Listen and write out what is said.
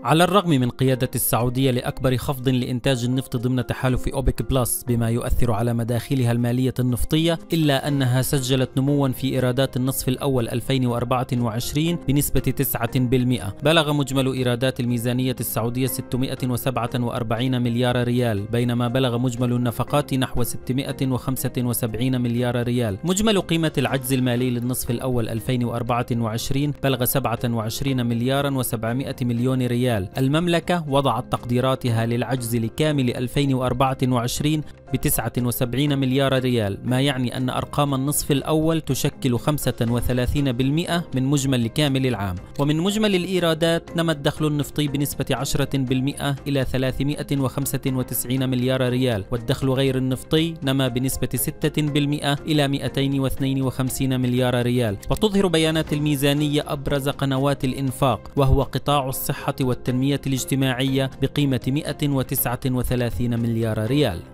على الرغم من قيادة السعودية لأكبر خفض لإنتاج النفط ضمن تحالف أوبك بلس بما يؤثر على مداخلها المالية النفطية، إلا أنها سجلت نموا في إيرادات النصف الأول 2024 بنسبة 9%. بلغ مجمل إيرادات الميزانية السعودية 647 مليار ريال، بينما بلغ مجمل النفقات نحو 675 مليار ريال. مجمل قيمة العجز المالي للنصف الأول 2024 بلغ 27 مليار و700 مليون ريال. المملكة وضعت تقديراتها للعجز لكامل 2024 ب79 مليار ريال، ما يعني أن أرقام النصف الأول تشكل 35% من مجمل كامل العام. ومن مجمل الإيرادات نمى الدخل النفطي بنسبة 10% إلى 395 مليار ريال، والدخل غير النفطي نمى بنسبة 6% إلى 252 مليار ريال. وتظهر بيانات الميزانية أبرز قنوات الإنفاق، وهو قطاع الصحة والتنمية الاجتماعية بقيمة 139 مليار ريال.